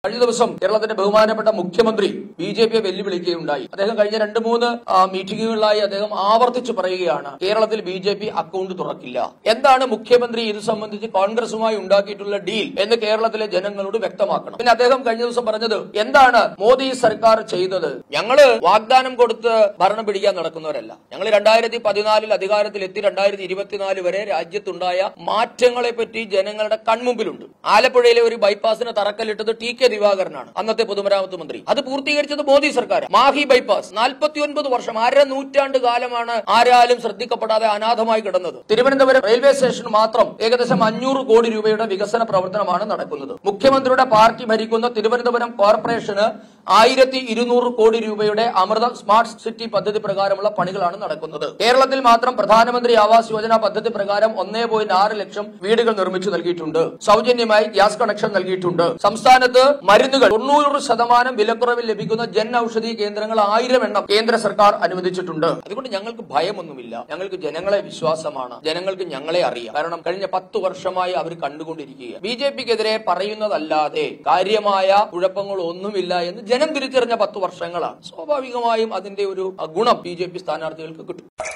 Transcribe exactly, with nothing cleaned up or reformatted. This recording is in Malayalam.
കഴിഞ്ഞ ദിവസം കേരളത്തിന്റെ ബഹുമാനപ്പെട്ട മുഖ്യമന്ത്രി ബി ജെ പിയെ വെല്ലുവിളിക്കുകയുണ്ടായി. അദ്ദേഹം കഴിഞ്ഞ രണ്ട് മൂന്ന് മീറ്റിംഗുകളിലായി അദ്ദേഹം ആവർത്തിച്ചു പറയുകയാണ്, കേരളത്തിൽ ബി ജെ പി അക്കൗണ്ട് തുറക്കില്ല. എന്താണ് മുഖ്യമന്ത്രി ഇത് സംബന്ധിച്ച് കോൺഗ്രസുമായി ഉണ്ടാക്കിയിട്ടുള്ള ഡീൽ എന്ന് കേരളത്തിലെ ജനങ്ങളോട് വ്യക്തമാക്കണം. പിന്നെ അദ്ദേഹം കഴിഞ്ഞ ദിവസം പറഞ്ഞത് എന്താണ് മോദി സർക്കാർ ചെയ്തത്? ഞങ്ങള് വാഗ്ദാനം കൊടുത്ത് ഭരണം പിടിക്കാൻ നടക്കുന്നവരല്ല. ഞങ്ങൾ രണ്ടായിരത്തി പതിനാലിൽ അധികാരത്തിൽ എത്തി രണ്ടായിരത്തി ഇരുപത്തിനാല് വരെ രാജ്യത്തുണ്ടായ മാറ്റങ്ങളെ പറ്റി ജനങ്ങളുടെ കൺമുമ്പിലുണ്ട്. ആലപ്പുഴയിലെ ഒരു ബൈപ്പാസിന് തറക്കല്ലിട്ടത് ടി കെ ദിവാകരനാണ്, അന്നത്തെ പൊതുമരാമത്ത് മന്ത്രി. അത് പൂർത്തീകരിച്ചത് മോദി സർക്കാർ. മാഹി ബൈപ്പാസ് നാൽപ്പത്തിയൊൻപത് വർഷം അര നൂറ്റാണ്ട് കാലമാണ് ആരാലും ശ്രദ്ധിക്കപ്പെടാതെ അനാഥമായി കിടന്നത്. തിരുവനന്തപുരം റെയിൽവേ സ്റ്റേഷൻ മാത്രം ഏകദേശം അഞ്ഞൂറ് കോടി രൂപയുടെ വികസന പ്രവർത്തനമാണ് നടക്കുന്നത്. മുഖ്യമന്ത്രിയുടെ പാർട്ടി ഭരിക്കുന്ന തിരുവനന്തപുരം കോർപ്പറേഷന് ആയിരത്തി ഇരുന്നൂറ് കോടി രൂപയുടെ അമൃത സ്മാർട്ട് സിറ്റി പദ്ധതി പ്രകാരമുള്ള പണികളാണ് നടക്കുന്നത്. കേരളത്തിൽ മാത്രം പ്രധാനമന്ത്രി ആവാസ് യോജന പദ്ധതി പ്രകാരം ഒന്നേ പോയിന്റ് ആറ് ലക്ഷം വീടുകൾ നിർമ്മിച്ചു നൽകിയിട്ടുണ്ട്. സൗജന്യമായി ഗ്യാസ് കണക്ഷൻ നൽകിയിട്ടുണ്ട്. സംസ്ഥാനത്ത് മരുന്നുകൾ തൊണ്ണൂറ് ശതമാനം വിലക്കുറവിൽ ലഭിക്കുന്ന ജൻ ഔഷധി കേന്ദ്രങ്ങൾ ആയിരം എണ്ണം കേന്ദ്ര സർക്കാർ അനുവദിച്ചിട്ടുണ്ട്. അതുകൊണ്ട് ഞങ്ങൾക്ക് ഭയമൊന്നുമില്ല. ഞങ്ങൾക്ക് ജനങ്ങളെ വിശ്വാസമാണ്. ജനങ്ങൾക്ക് ഞങ്ങളെ അറിയാം. കാരണം കഴിഞ്ഞ പത്ത് വർഷമായി അവർ കണ്ടുകൊണ്ടിരിക്കുക. ബി ജെ പിക്കെതിരെ പറയുന്നതല്ലാതെ കാര്യമായ കുഴപ്പങ്ങളൊന്നുമില്ല എന്ന് ജനം തിരിച്ചറിഞ്ഞ പത്ത് വർഷങ്ങളാണ്. സ്വാഭാവികമായും അതിന്റെ ഒരു ഗുണം ബി ജെ പി സ്ഥാനാർത്ഥികൾക്ക് കിട്ടും.